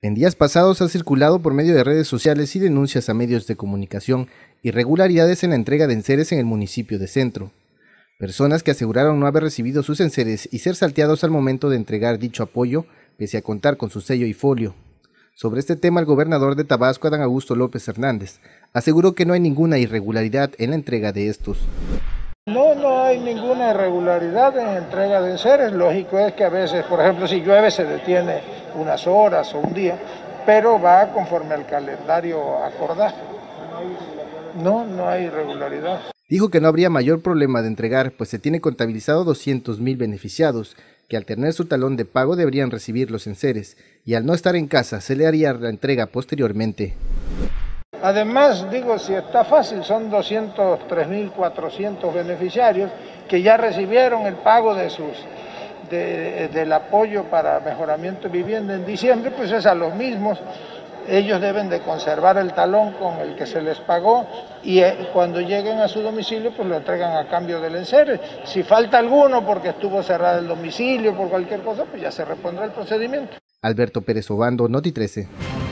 En días pasados ha circulado por medio de redes sociales y denuncias a medios de comunicación irregularidades en la entrega de enseres en el municipio de Centro. Personas que aseguraron no haber recibido sus enseres y ser salteados al momento de entregar dicho apoyo, pese a contar con su sello y folio. Sobre este tema, el gobernador de Tabasco, Adán Augusto López Hernández, aseguró que no hay ninguna irregularidad en la entrega de estos. No hay ninguna irregularidad en entrega de enseres. Lógico es que a veces, por ejemplo, si llueve se detiene unas horas o un día, pero va conforme al calendario acordado. No hay irregularidad. Dijo que no habría mayor problema de entregar, pues se tiene contabilizado 200,000 beneficiados, que al tener su talón de pago deberían recibir los enseres, y al no estar en casa se le haría la entrega posteriormente. Además, digo, si está fácil, son 203.400 beneficiarios que ya recibieron el pago del apoyo para mejoramiento de vivienda en diciembre, pues es a los mismos. Ellos deben de conservar el talón con el que se les pagó y cuando lleguen a su domicilio pues lo entregan a cambio del enseres. Si falta alguno porque estuvo cerrado el domicilio por cualquier cosa, pues ya se repondrá el procedimiento. Alberto Pérez Obando, Noti 13.